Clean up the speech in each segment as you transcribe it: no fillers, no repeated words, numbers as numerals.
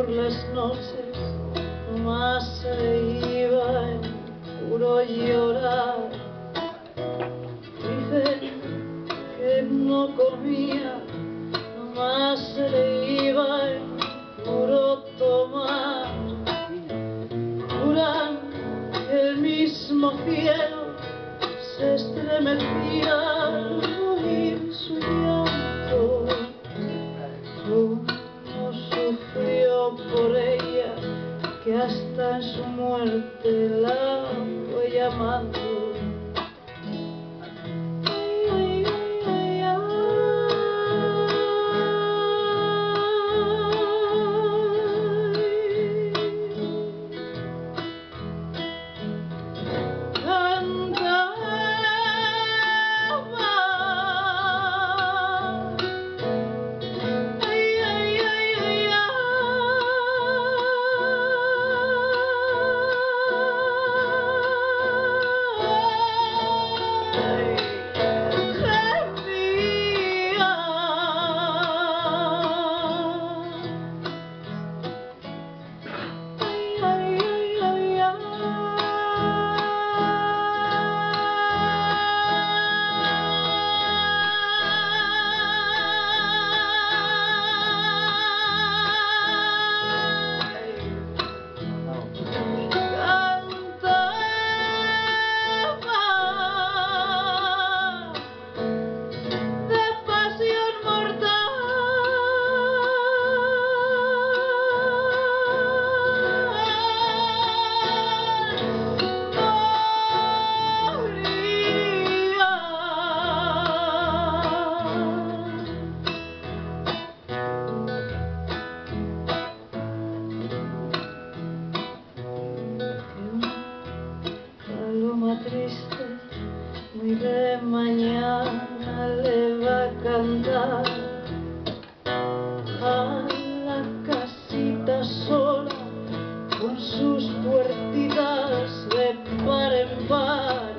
las noches más se le iba en puro llorar. Dicen que no comía, más se le iba en puro tomar. Juran que el mismo cielo se estremecía al oír su llanto. Cómo sufrió por ella, que hasta en su muerte la fue llamando. Triste, muy de mañana le va a cantar a la casita sola con sus puertitas de par en par.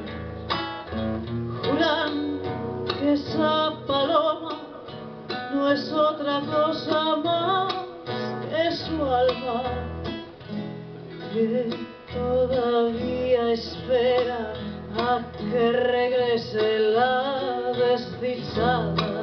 Juran que esa paloma no es otra cosa más que su alma, que todavía espera a que regrese la desdichada.